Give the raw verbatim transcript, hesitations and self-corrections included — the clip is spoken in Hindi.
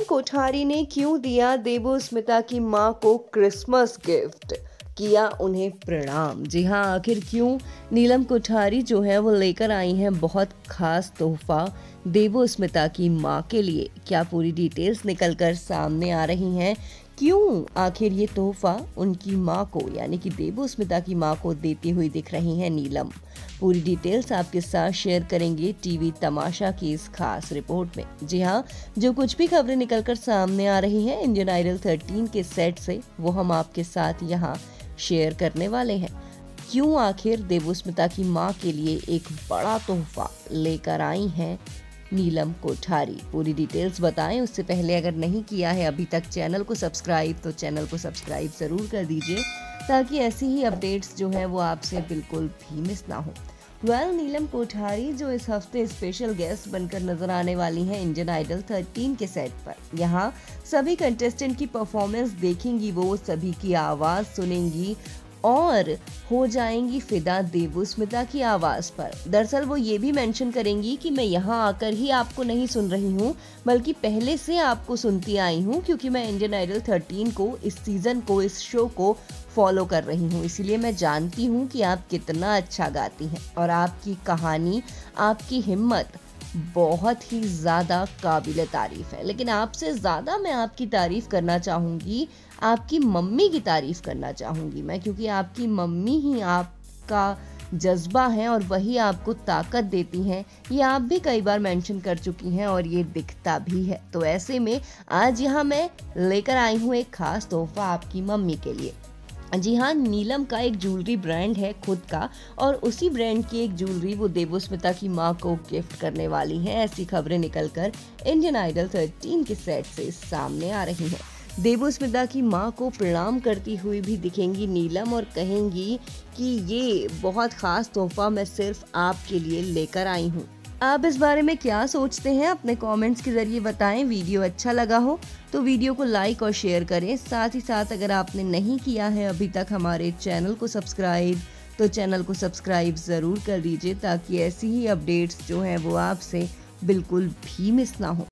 कोठारी ने क्यों दिया देवोस्मिता की मां को क्रिसमस गिफ्ट, किया उन्हें प्रणाम। जी हाँ, आखिर क्यों नीलम कोठारी जो है वो लेकर आई हैं बहुत खास तोहफा देवोस्मिता की मां के लिए। क्या पूरी डिटेल्स निकलकर सामने आ रही हैं? क्यों आखिर ये तोहफा उनकी मां को यानी कि देवोस्मिता की मां को देती हुई दिख रही हैं नीलम? पूरी डिटेल्स आपके साथ शेयर करेंगे टीवी तमाशा की इस खास रिपोर्ट में। जी हाँ, जो कुछ भी खबरें निकलकर सामने आ रही हैं इंडियन आइडल थर्टीन के सेट से, वो हम आपके साथ यहाँ शेयर करने वाले हैं। क्यों आखिर देवोस्मिता की मां के लिए एक बड़ा तोहफा लेकर आई हैं नीलम कोठारी? पूरी डिटेल्स बताएं उससे पहले अगर नहीं किया है अभी तक चैनल को सब्सक्राइब, तो चैनल को सब्सक्राइब जरूर कर दीजिए ताकि ऐसी ही अपडेट्स जो है वो आपसे बिल्कुल भी मिस ना हो। वेल, नीलम कोठारी जो इस हफ्ते स्पेशल गेस्ट बनकर नजर आने वाली हैं इंडियन आइडल थर्टीन के सेट पर। यहाँ सभी कंटेस्टेंट की परफॉर्मेंस देखेंगी वो, सभी की आवाज सुनेंगी और हो जाएंगी फिदा देवोस्मिता की आवाज पर। दरअसल वो ये भी मेंशन करेंगी कि मैं यहाँ आकर ही आपको नहीं सुन रही हूँ, बल्कि पहले से आपको सुनती आई हूँ, क्योंकि मैं इंडियन आइडल थर्टीन को, इस सीजन को, इस शो को फॉलो कर रही हूँ, इसीलिए मैं जानती हूँ कि आप कितना अच्छा गाती हैं और आपकी कहानी, आपकी हिम्मत बहुत ही ज़्यादा काबिल तारीफ़ है। लेकिन आपसे ज़्यादा मैं आपकी तारीफ़ करना चाहूँगी, आपकी मम्मी की तारीफ़ करना चाहूँगी मैं, क्योंकि आपकी मम्मी ही आपका जज्बा है और वही आपको ताकत देती हैं। ये आप भी कई बार मेंशन कर चुकी हैं और ये दिखता भी है। तो ऐसे में आज यहाँ मैं लेकर आई हूँ एक खास तोहफा आपकी मम्मी के लिए। जी हाँ, नीलम का एक ज्वेलरी ब्रांड है खुद का और उसी ब्रांड की एक ज्वेलरी वो देवोस्मिता की मां को गिफ्ट करने वाली हैं। ऐसी खबरें निकलकर इंडियन आइडल थर्टीन के सेट से सामने आ रही हैं। देवोस्मिता की मां को प्रणाम करती हुई भी दिखेंगी नीलम और कहेंगी कि ये बहुत खास तोहफा मैं सिर्फ आपके लिए लेकर आई हूँ। आप इस बारे में क्या सोचते हैं? अपने कमेंट्स के जरिए बताएं। वीडियो अच्छा लगा हो तो वीडियो को लाइक और शेयर करें। साथ ही साथ अगर आपने नहीं किया है अभी तक हमारे चैनल को सब्सक्राइब, तो चैनल को सब्सक्राइब ज़रूर कर दीजिए ताकि ऐसी ही अपडेट्स जो हैं वो आपसे बिल्कुल भी मिस ना हो।